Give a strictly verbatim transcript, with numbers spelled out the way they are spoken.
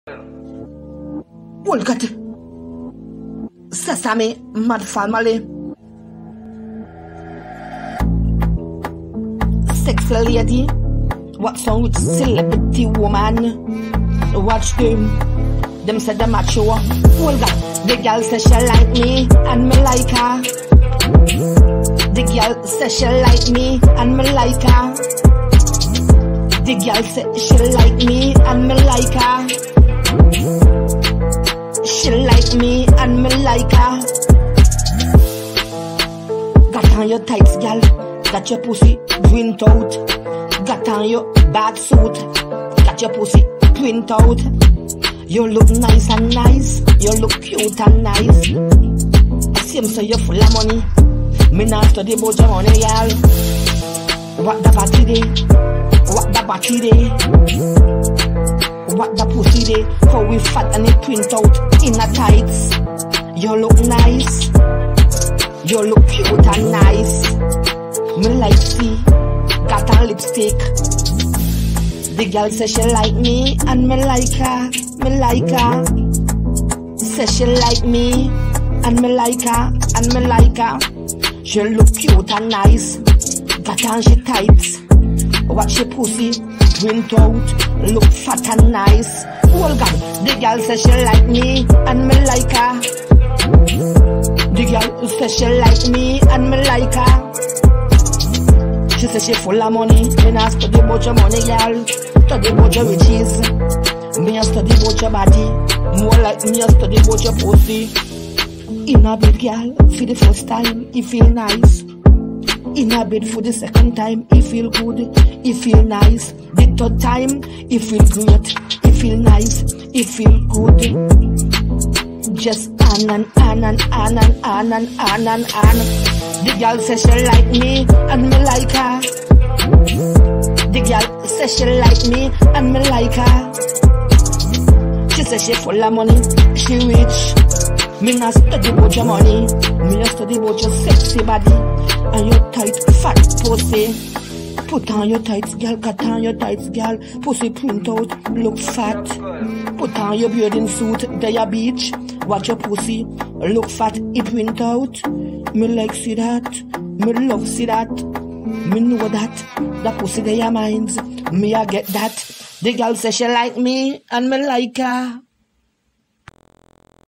Oldgod, Sesame, Mad Family, Sexy Lady, what's on with Celebrity Woman? Watch them, them said them macho. Oldgod, the girl say she like me and me like her. The girl say she like me and me like her. The girl say she like me and me like her. She like me and me like her. Got on your tights, girl. Got your pussy print out. Got on your bad suit. Got your pussy print out. You look nice and nice. You look cute and nice. Seems so you full of money. Me not study about your money, girl. What the body day? What the body day? What the pussy day? How we fat and it print out in a tights. You look nice. You look cute and nice. Me like see. Got a lipstick. The girl say she like me and me like her. Me like her. Say she like me and me like her and me like her. She look cute and nice. Got on she tights. Watch she pussy print out. Look fat and nice. Oldgod, the girl say she like me and me like her. The girl say she like me and me like her. She say she full of money. Me not study about your money, girl. Study about your riches. Me a study about your body. More like me a study about your pussy. In a bed, girl, for the first time, it feel nice. In a bed for the second time, it feel good, it feel nice. The third time, it feel great, it feel nice, it feel good. Just on and on and on and on and on and on. The girl says she like me and me like her. The girl says she like me and me like her. She says she full of money, she rich. Me not study about your money. Me not study about your sexy body and your tight fat pussy. Put on your tights, girl. Got on your tights, girl. Pussy print out, look fat. Put on your bathing suit, there beach. Watch your pussy, look fat, it print out. Me like see that, me love see that. Me know that, the pussy there minds. Me I get that. The girl say she like me and me like her.